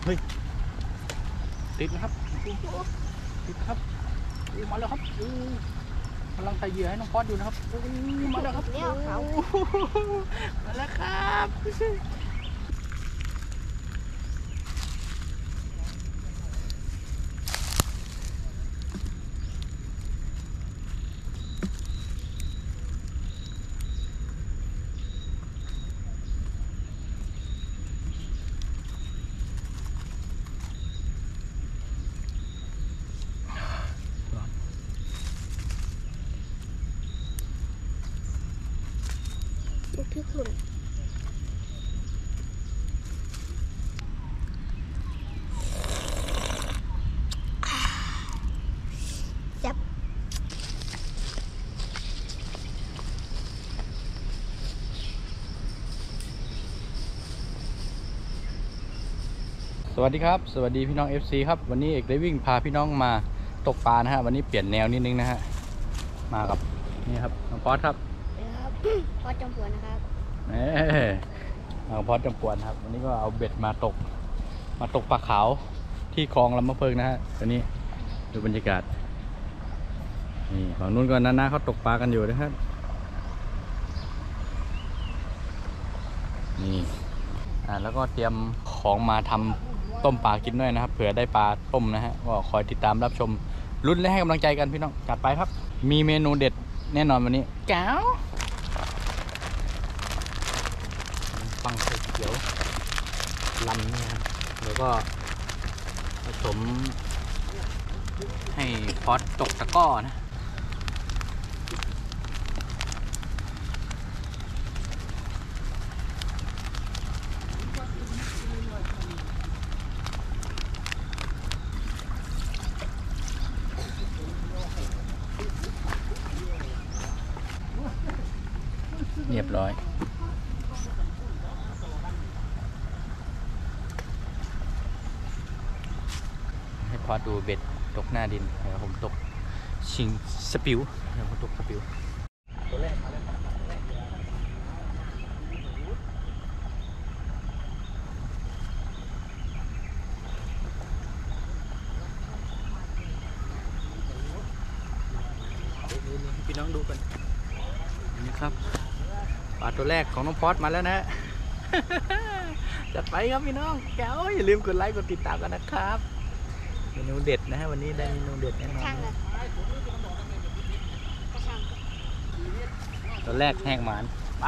เฮ้ยติดนะครับติดครับมาแล้วครับกำลังใส่เหยื่อให้น้องพอดอยู่นะครับมาแล้วครับมาแล้วครับลูกที่คุณจับสวัสดีครับสวัสดีพี่น้อง FC ครับวันนี้เอกได้วิ่งพาพี่น้องมาตกปลานะฮะวันนี้เปลี่ยนแนวนิดนึงนะฮะมากับนี่ครับน้องพอดครับพอดจำปวนนะครับน้องพอดจำปวนครับวันนี้ก็เอาเบ็ดมาตกปลาขาวที่คลองลำมะเพิงนะฮะวันนี้ดูบรรยากาศนี่ฝั่งนู้นก็น้าเขาตกปลากันอยู่นะครับนี่แล้วก็เตรียมของมาทำต้มปลากินด้วยนะครับเผื่อได้ปลาต้มนะฮะก็คอยติดตามรับชมลุ้นและให้กำลังใจกันพี่น้องจัดไปครับมีเมนูเด็ดแน่นอนวันนี้แก้วฟังเขียวลำนี่ครับแล้วก็ผสมให้พอดตกตะก้อนะเรียบร้อยให้พอดูเบ็ดตกหน้าดินเดี๋ยวผมตกชิงสปิวเดี๋ยวผมตกสปิวตัวแรกมาแล้วพี่น้องดูกันนี่ครับปลาตัวแรกของน้องพอดมาแล้วนะ จัดไปครับพี่น้องแก้วอย่าลืมกดไลค์กดติดตามกันนะครับเมนูเด็ดนะฮะวันนี้ได้เมนูเด็ดแน่นอนตัวแรกแห้งหมานไป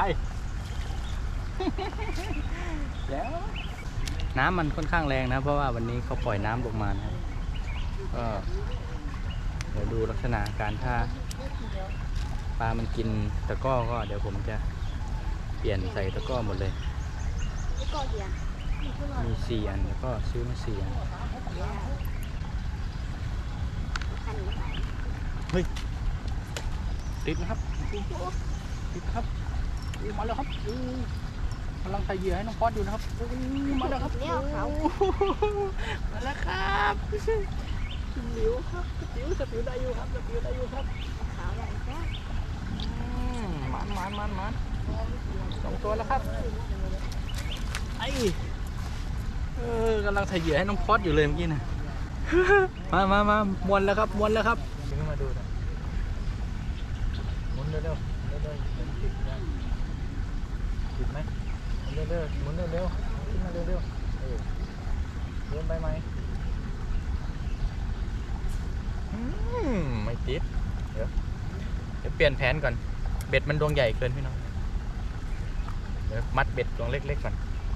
แล้วน้ำมันค่อนข้างแรงนะเพราะว่าวันนี้เขาปล่อยน้ำลงมานะก็เดี๋ยวดูลักษณะการถ้าปลามันกินตะก้อก็เดี๋ยวผมจะเปลี่ยนใส่ตะก้อหมดเลยมี4 อันแล้วก็ซื้อมา4 อันเฮ้ยติดนะครับติดครับมาแล้วครับกำลังใส่เหยื่อให้น้องพอดอยู่นะครับมาแล้วครับมาแล้วครับหลิวครับสปิวได้อยู่ครับขาวใหญ่จ้ามัน2 ตัวแล้วครับไอ้กำลังใส่เหยื่อให้น้องพอดอยู่เลยเมื่อกี้นะมามวนแล้วครับถึงมาดูนะหมุนเร็วติดไหมเร็วหมุนเร็วขึ้นมาเร็วเดินไปไหมไม่ติดเดี๋ยวเปลี่ยนแผนก่อนเบ็ดมันดวงใหญ่เกินพี่น้องเดี๋ยวมัดเบ็ดดวงเล็กๆก่อน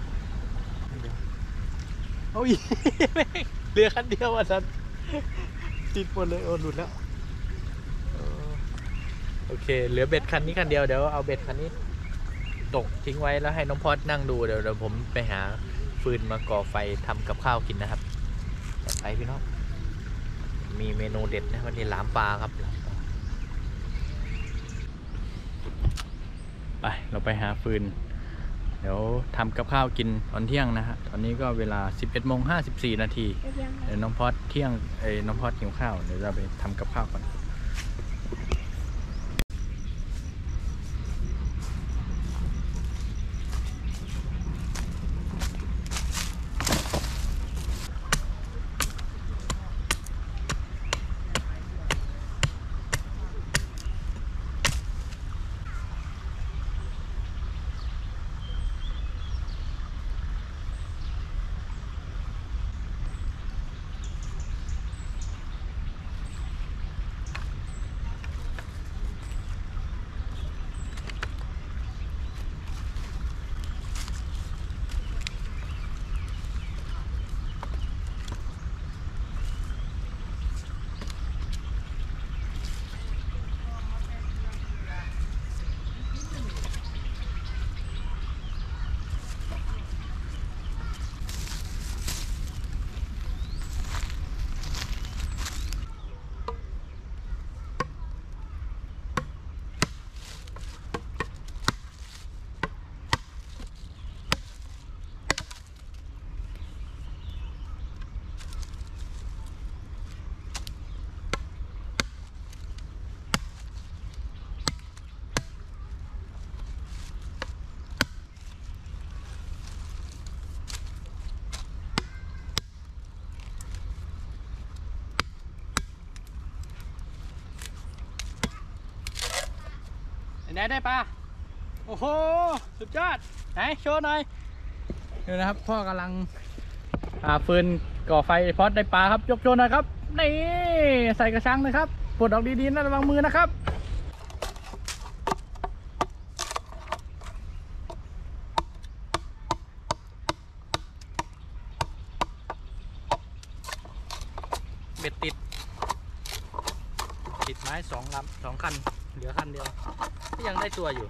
โอ้ยเรือคันเดียวอ่ะท่านติดหมดเลยหลุดแล้วโอเคเหลือเบ็ดคันนี้คันเดียวเดี๋ยวเอาเบ็ดคันนี้ตกทิ้งไว้แล้วให้น้องพอดนั่งดูเดี๋ยวผมไปหาฟืนมาก่อไฟทำกับข้าวกินนะครับไปพี่น้องมีเมนูเด็ดนะวันนี้หลามปลาครับไปเราไปหาฟืนเดี๋ยวทำกับข้าวกินตอนเที่ยงนะฮะตอนนี้ก็เวลา 11:54 นาทีเดี๋ยวน้องพอดเที่ยงน้องพอดหิวข้าวเดี๋ยวเราไปทำกับข้าวก่อนไหนได้ปลาโอ้โหสุดยอดไหนโชว์หน่อยดูนะครับพ่อกำลังฟืนก่อไฟพอดได้ปลาครับยกโชว์หน่อยครับนี่ใส่กระชังนะครับปลดออกดีๆนะระวังมือนะครับเบ็ดติดไม้2 คันเหลือคันเดียวที่ยังได้ตัวอยู่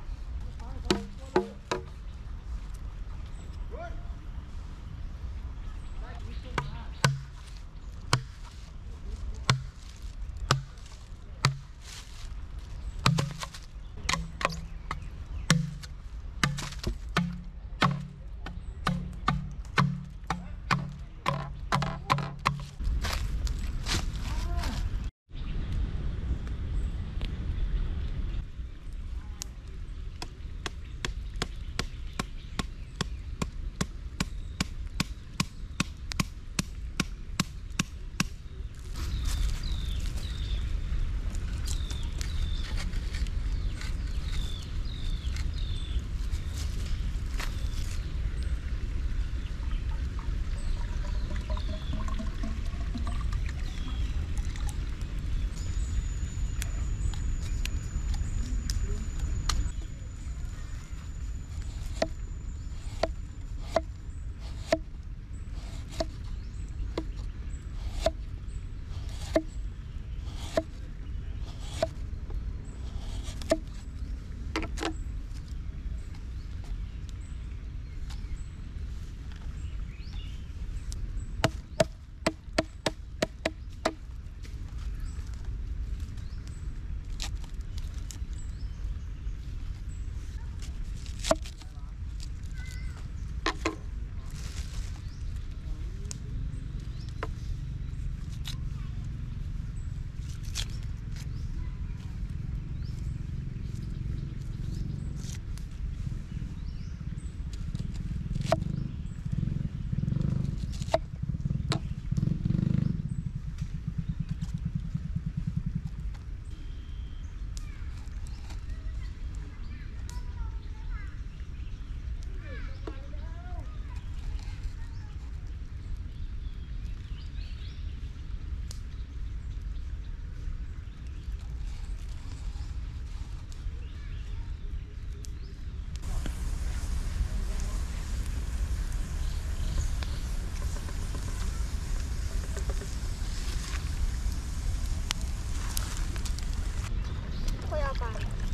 ค่อยเอาปลา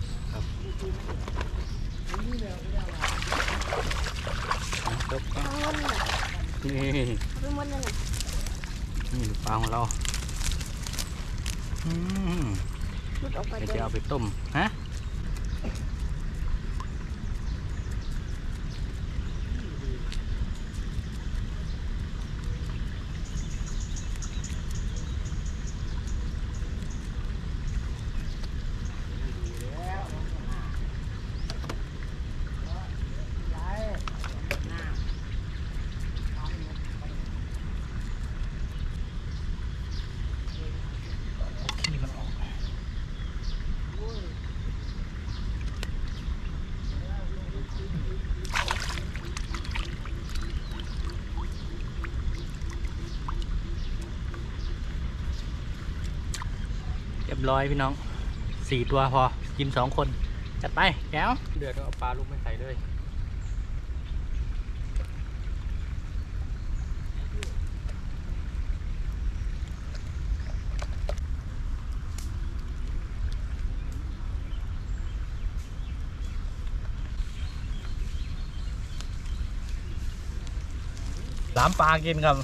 จบทั้งหมดเลยนี่เอาไปหมดเลยนะนี่ปลาของเราหลุดออกไปเดี๋ยวเดี๋จะยวเอาไปต้มฮะขี้มันออกเรียบร้อยพี่น้อง4 ตัวพอกิน2 คนจัดไปแก้วเดือดเอาปลาลูกไม่ใส่เลยล้ำปลากินครับ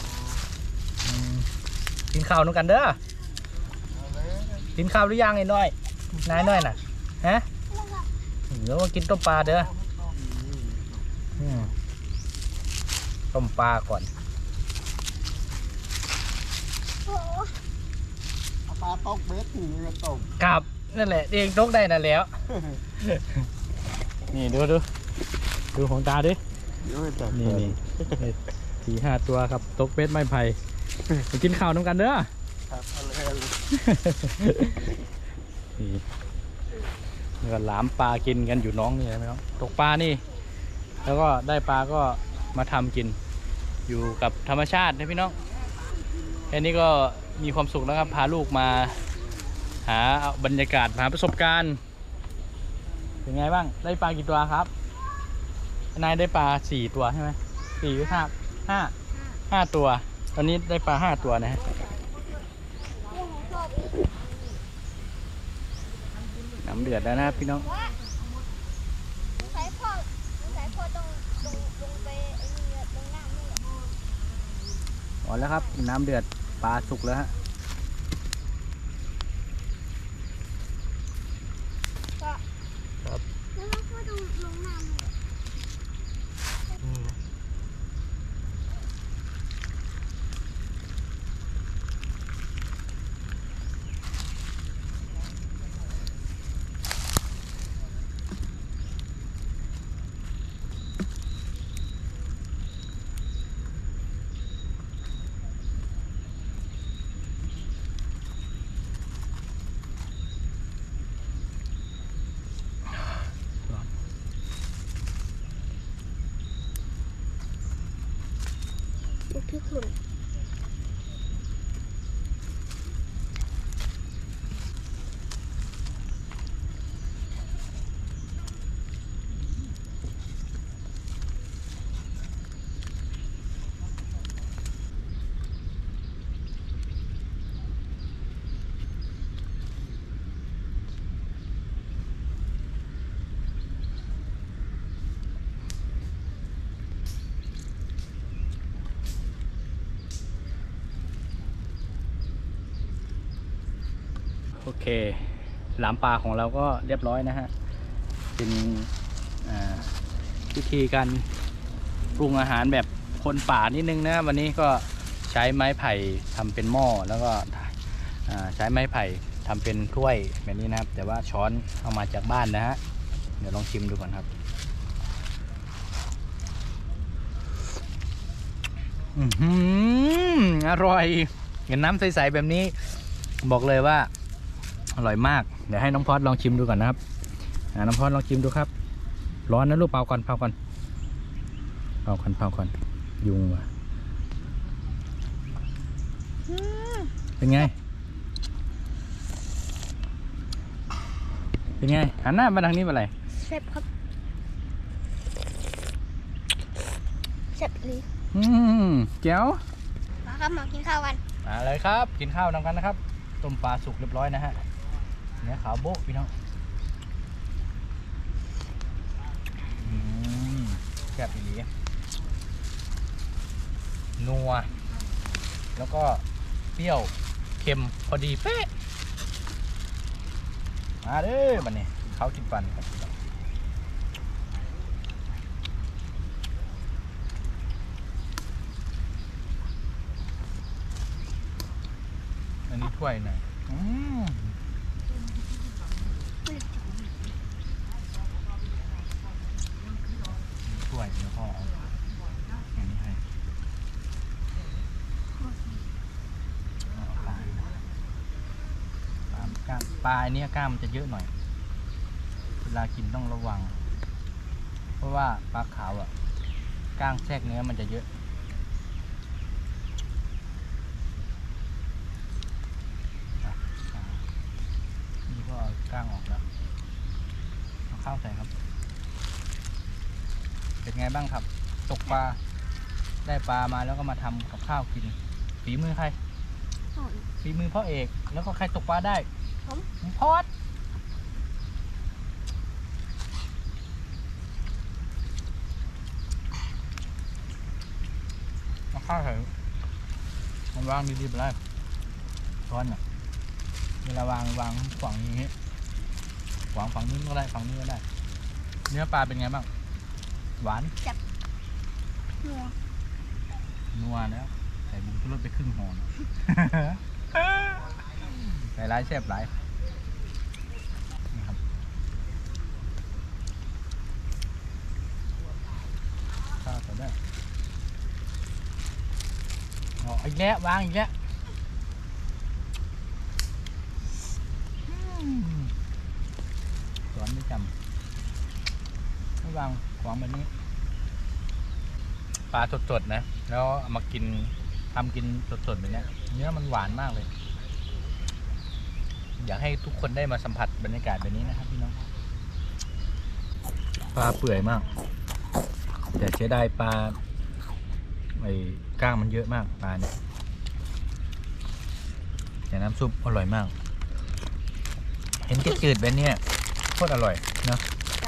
กินข้าวนู้กันเด้อกินข้าวหรือยังไอ้น้อยนายน้อยน่ะฮะเดี๋ยวมากินต้มปลาเด้อต้มปลาก่อนโอ้โหปลาตกเบ็ดหนีมาตกครับนั่นแหละเองตกได้นั่นแล้ว นี่ดูของตาดินี่4-5 ตัวครับตกเป็ดไม้ไผ่ไปกินข้าวน้ำกันเด้อครับเอาเลยนี่นี่ก็หลามปลากินกันอยู่น้องนี่ไหมน้องตกปลานี่แล้วก็ได้ปลาก็มาทำกินอยู่กับธรรมชาตินะพี่น้องแค่นี้ก็มีความสุขแล้วครับพาลูกมาหาบรรยากาศหาประสบการณ์เป็นไงบ้างได้ปลากี่ตัวครับนายได้ปลา4 ตัวใช่ไหม4 หรือ 5 ตัวตอนนี้ได้ปลา5 ตัวนะฮะน้ำเดือดแล้วนะครับพี่น้องสายพ่อลงไปไอ้นี่ตรงน้ำนี่อ๋อแล้วครับน้ำเดือดปลาสุกแล้วฮะ ครับแล้วพ่อลงน้ำนี่ ลูกที่ขุ่นโอเคหลามปลาของเราก็เรียบร้อยนะฮะเป็นวิธีการปรุงอาหารแบบคนป่านิดนึงนะวันนี้ก็ใช้ไม้ไผ่ทำเป็นหม้อแล้วก็ใช้ไม้ไผ่ทำเป็นถ้วยแบบนี้นะครับแต่ว่าช้อนเอามาจากบ้านนะฮะเดี๋ยวลองชิมดูก่อนครับอร่อยเห็นน้ำใสๆแบบนี้บอกเลยว่าอร่อยมากเดี๋ยวให้น้องพอดลองชิมดูก่อนนะครับน้องพอดลองชิมดูครับร้อนนะลูกเป่าก่อนยุงว่ะเป็นไงหันหน้ามาทางนี้เป็นไรแซ่บครับแซ่บเลยเจ๋วมาครับมากินข้าวกันมาเลยครับกินข้าวนำกันนะครับต้มปลาสุกเรียบร้อยนะฮะเนื้อขาวโบ๊ะพี่น้องแซ่บอีหลีนัวแล้วก็เปรี้ยวเค็มพอดีเป๊ะมาเด้อบัดนี้เขากินปันครับอันนี้ถ้วยหน่อยถ้วยแล้วก็เอาอันนี้ให้ปลาอันนี้กล้ามมันจะเยอะหน่อยเวลากินต้องระวังเพราะว่าปลาขาวอ่ะก้างแทรกเนื้อมันจะเยอะนี่ก็เอาก้างออกแล้วเอาข้าวใส่ครับเป็นไงบ้างครับตกปลาได้ปลามาแล้วก็มาทำกับข้าวกินฝีมือใครฝีมือพ่อเอกแล้วก็ใครตกปลาได้ผมพอดเอาข้าวใส่มันวางดีๆไปเลยช้อนอ่ะเวลาวางฝั่งอย่างนี้วางฝั่งนู้นก็ได้ฝั่งนี้ก็ได้เนื้อปลาเป็นไงบ้างหวานนัวแล้วใส่บุ้งรสไปครึ่งห่อ ใส่ร้ายแซ่บหลายนี่ครับข้าวใส่ได้อีกแล้ววางอีกแล้วสอนางของแบบนี้ปลาสดๆนะแล้วเอามากินทำกินสดๆแบบนี้เนื้อมันหวานมากเลย อยากให้ทุกคนได้มาสัมผัสบรรยากาศแบบนี้นะครับพี่น้องปลาเปื่อยมาก แต่เสียดายปลาไอ้ก้างมันเยอะมากปลาเนี่ยแต่น้ำซุปอร่อยมาก เห็นจืดๆแบบนี้โคตรอร่อยเนาะ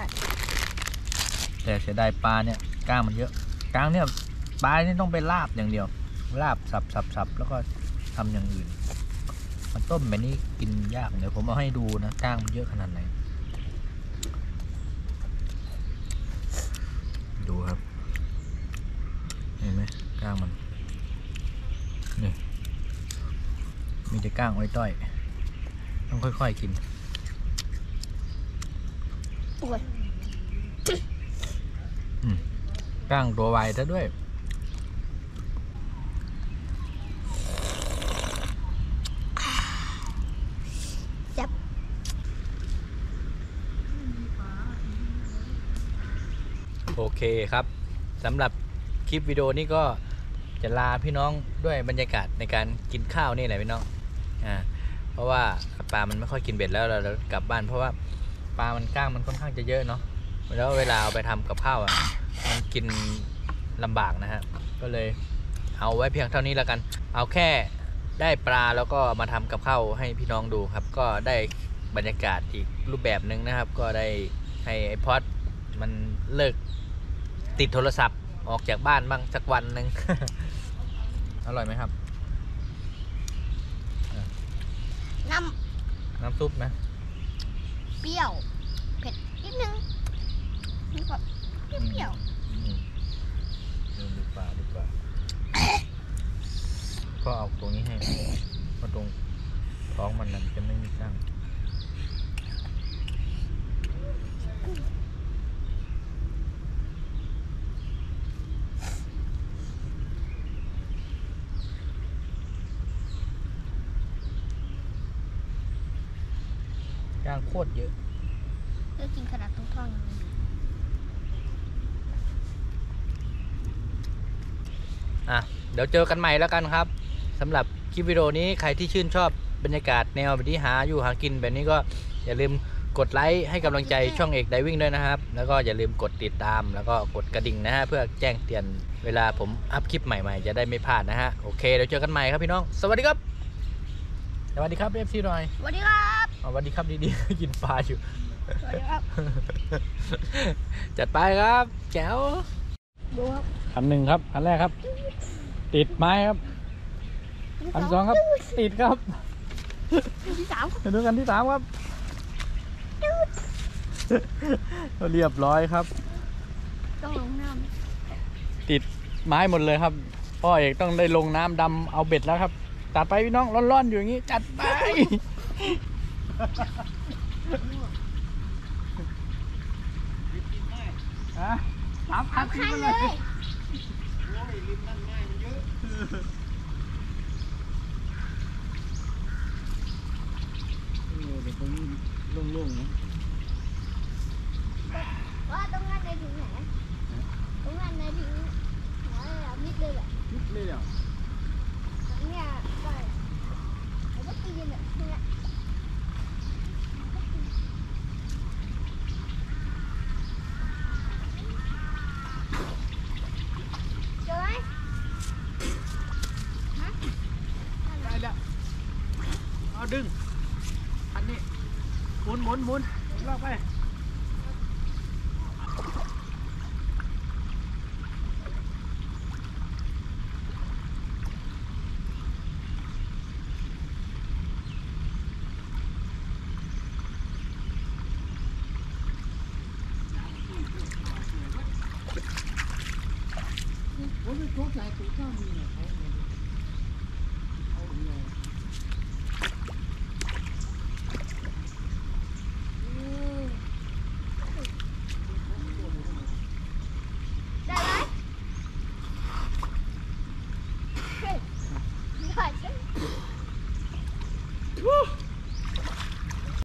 แต่เสียดายปลาเนี่ยก้างมันเยอะก้างเนี่ยปลาเนี่ยต้องไปลาบอย่างเดียวลาบสับแล้วก็ทำอย่างอื่นมันต้มแบบนี้กินยากเดี๋ยวผมเอาให้ดูนะก้างมันเยอะขนาดไหนดูครับเห็นไหมก้างมันนี่มีแต่ก้างอ้อยต้อยต้องค่อยๆกินก้างตัวไวซะด้วยโอเคครับสำหรับคลิปวิดีโอนี้ก็จะลาพี่น้องด้วยบรรยากาศในการกินข้าวนี่แหละพี่น้องเพราะว่าปลามันไม่ค่อยกินเบ็ดแล้วเรากลับบ้านเพราะว่าปลามันก้างมันค่อนข้างจะเยอะเนาะแล้วเวลาเอาไปทำกับข้าวมันกินลำบากนะฮะก็เลยเอาไว้เพียงเท่านี้แล้วกันเอาแค่ได้ปลาแล้วก็มาทำกับข้าวให้พี่น้องดูครับก็ได้บรรยากาศอีกรูปแบบนึงนะครับก็ได้ให้ไอพอดมันเลิกติดโทรศัพท์ออกจากบ้านบ้างสักวันหนึ่ง อร่อยไหมครับน้ำซุปนะเปรี้ยวเผ็ดนิดนึงนี่ก็เปรี้ยวดูปลาดีกว่าก็เอาตรงนี้ให้เพราะตรงท้องมันจะไม่มีก้างก้างโคตรเยอะเลือกกินขนาดตรงท้องเดี๋ยวเจอกันใหม่แล้วกันครับสำหรับคลิปวิดีโอนี้ใครที่ชื่นชอบบรรยากาศแนวแบบนี้หาอยู่หากินแบบนี้ก็อย่าลืมกดไลค์ให้กำลังใจช่องเอกไดวิ่งด้วยนะครับแล้วก็อย่าลืมกดติดตามแล้วก็กดกระดิ่งนะฮะเพื่อแจ้งเตือนเวลาผมอัพคลิปใหม่ๆจะได้ไม่พลาดนะฮะโอเคเดี๋ยวเจอกันใหม่ครับพี่น้องสวัสดีครับสวัสดีครับFCหน่อยสวัสดีครับสวัสดีครับดีๆกินปลาอยู่สวัสดีครับจัดไปครับแจ๋วดูครับคันหนึ่งครับคันแรกครับติดไม้ครับคันสองครับติดครับที่สามดูกันที่สามครับเรียบร้อยครับต้องลงน้ำติดไม้หมดเลยครับพ่อเอกต้องได้ลงน้ำดำเอาเบ็ดแล้วครับจัดไปพี่น้องร้อนๆอยู่อย่างนี้จัดไป 3 คันเลยเดี๋ยวตรงนี้โล่งๆนะว่าตรงนั้นในถึงไหนตรงนั้นในถึงมิดเลยแหละมิดเลยเหรอเนี่ยไปแล้วก็ตีนเนี่ยเนี่ยเจอไหมได้แล้วเอาดึงอันนี้หมุนลากไป